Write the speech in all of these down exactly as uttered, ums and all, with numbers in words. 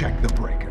check the breaker.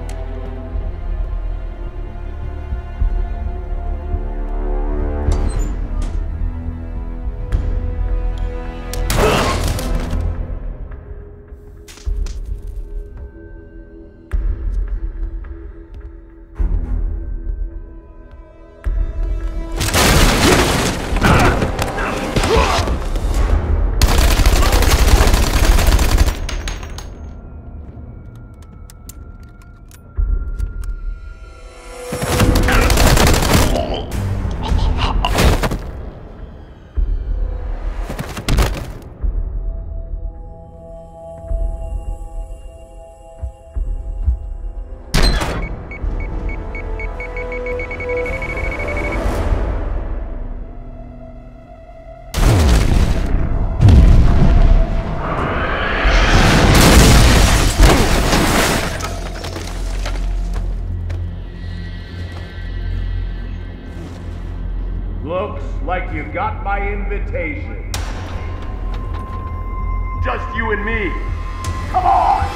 Looks like you got my invitation. Just you and me. Come on!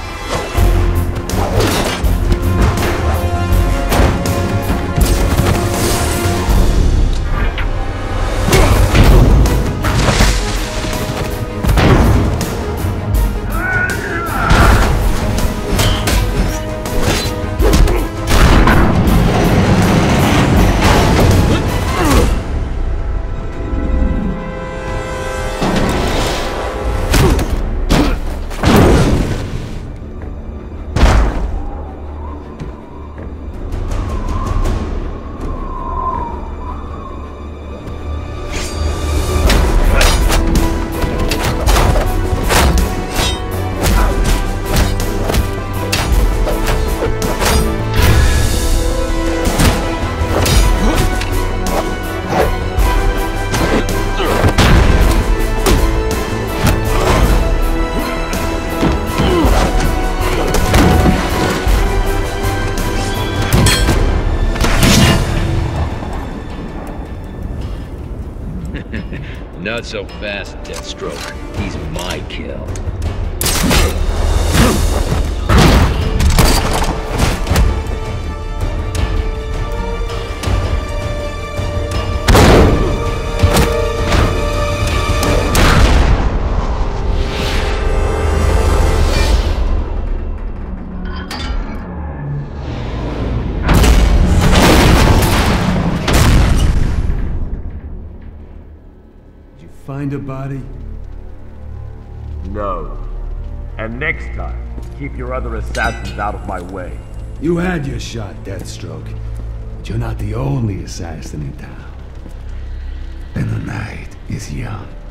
Not so fast, Deathstroke. He's my kill. Find a body? No. And next time, keep your other assassins out of my way. You had your shot, Deathstroke. But you're not the only assassin in town. And the night is young.